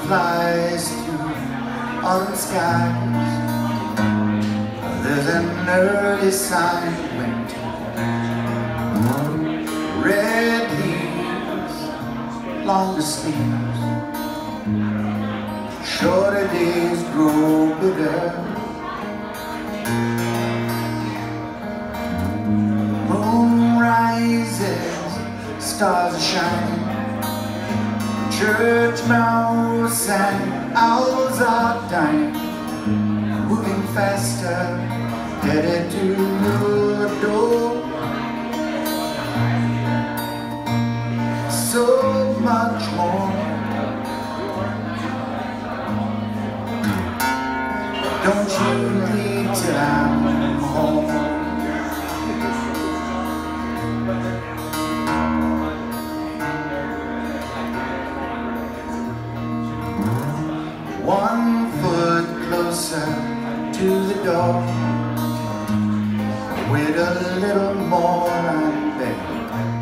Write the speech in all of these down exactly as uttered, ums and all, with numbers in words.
flies through autumn skies. There's an early sign of winter. Red leaves, longer sleeves, shorter days grow bigger. Moon rises, stars are shining, church bells and owls are dining, moving faster, headed to your door. So much more. Don't you leave till I'm home. One foot closer to the door. Wait a little more, I'm begging.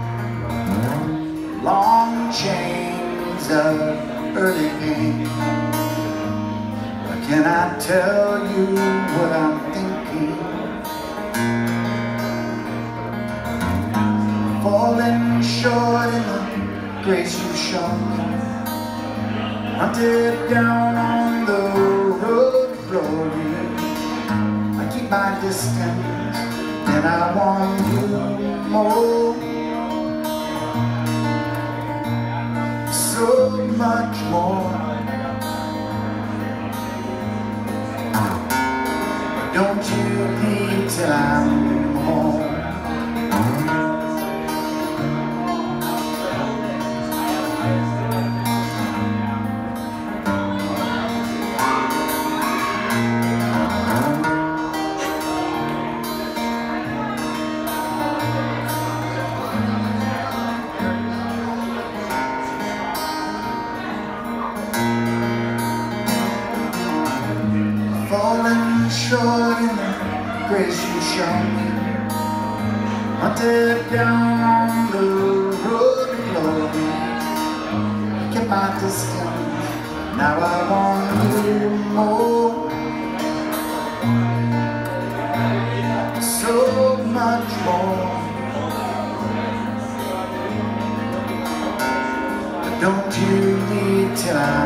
Long chains of early pain. Can I tell you what I'm thinking? Falling short in the grace you shown me. Hunted down on the road of glory. I keep my distance and I want you more. So much more. Don't you leave till I'm home. Falling short in the grace you shown me. Hunted down on the road of glory. Kept my distance, now I want you more. So much more. Don't you leave till I